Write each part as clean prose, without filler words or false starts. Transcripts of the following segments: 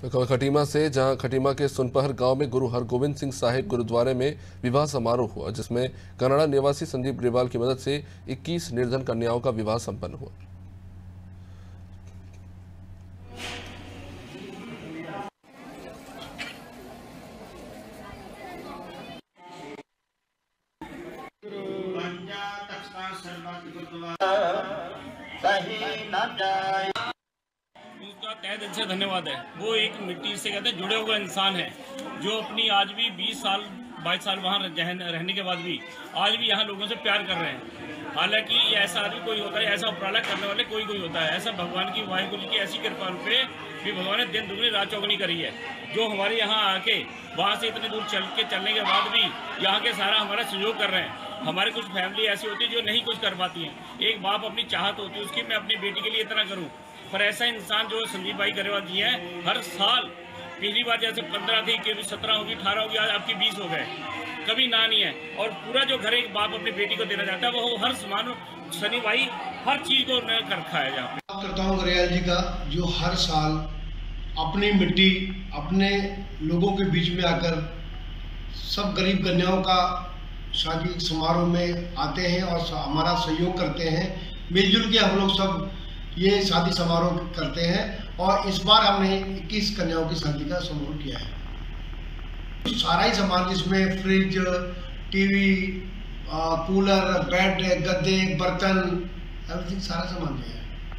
खटीमा से, जहां खटीमा के सुनपहर गांव में गुरु हरगोविंद सिंह साहिब गुरुद्वारे में विवाह समारोह हुआ, जिसमें कनाडा निवासी संदीप ग्रेवाल की मदद से 21 निर्धन कन्याओं का विवाह संपन्न हुआ। उसका तहे दिल से धन्यवाद है। वो एक मिट्टी से कहते हैं जुड़े हुए इंसान है, जो अपनी आज भी 20 साल 22 साल वहाँ रहने के बाद भी आज भी यहाँ लोगों से प्यार कर रहे हैं। हालांकि ये ऐसा आदमी कोई होता है, ऐसा उपराला करने वाले कोई होता है, ऐसा भगवान की वाहिगुरु जी की ऐसी कृपा पे भी भगवान ने दिन दुगनी रात चौगनी करी है। जो हमारे यहाँ आके वहाँ से इतनी दूर चलने के बाद भी यहाँ के सारा हमारा सहयोग कर रहे हैं। हमारे कुछ फैमिली ऐसी होती है जो नहीं कुछ कर पाती है। एक बाप अपनी चाहत होती है उसकी, मैं अपनी बेटी के लिए इतना करूँ, पर ऐसा इंसान जो संदीप भाई गरेवाल जी हैं, हर साल पिछली बार जैसे 15 थी, कभी 17 होगी, 18 होगी, आज आपकी 20 हो गए, कभी ना नहीं है। और पूरा जो घर एक बाप अपनी बेटी को देना चाहता है, वो हर समान सनी भाई हर चीज को कर रखा है। यहाँ पे करता हूँ गरेवाल जी का, जो हर साल अपनी मिट्टी अपने लोगों के बीच में आकर सब गरीब कन्याओं का शादी समारोह में आते हैं और हमारा सहयोग करते हैं। मिलजुल के हम लोग सब ये शादी समारोह करते हैं और इस बार हमने 21 कन्याओं की शादी का समारोह किया है। सारा ही सामान, जिसमें फ्रिज, टीवी, कूलर, बेड, गद्दे, बर्तन, एवरीथिंग, सारा सामान है।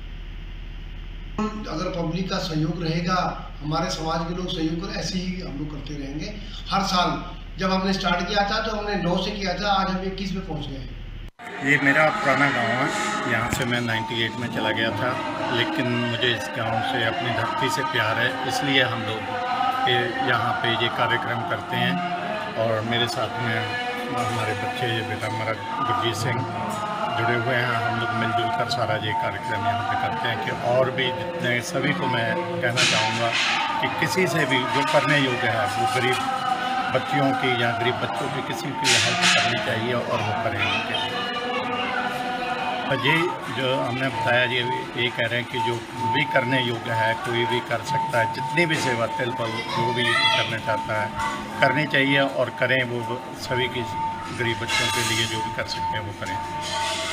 अगर पब्लिक का सहयोग रहेगा, हमारे समाज के लोग सहयोग करें, ऐसे ही हम लोग करते रहेंगे। हर साल जब हमने स्टार्ट किया था तो हमने 9 से किया था, आज हम 21 में पहुंच गए हैं। ये मेरा पुराना गांव है। यहाँ से मैं 98 में चला गया था, लेकिन मुझे इस गांव से, अपनी धरती से प्यार है, इसलिए हम लोग यहाँ पे ये कार्यक्रम करते हैं। और मेरे साथ में हमारे बच्चे, ये बेटा हमारा गुरजीत सिंह जुड़े हुए हैं। हम लोग मिलजुल कर सारा ये कार्यक्रम यहाँ पे करते हैं कि और भी जितने सभी को मैं कहना चाहूँगा कि किसी से भी जो करने योग्य है, वो गरीब बच्चियों की या गरीब बच्चों की किसी की हेल्प करनी चाहिए और वो करेंगे। ये जो हमने बताया, ये कह रहे हैं कि जो भी करने योग्य है कोई भी कर सकता है। जितनी भी सेवा तिल पल जो भी करना चाहता है करनी चाहिए और करें। वो सभी की गरीब बच्चों के लिए जो भी कर सकते हैं वो करें।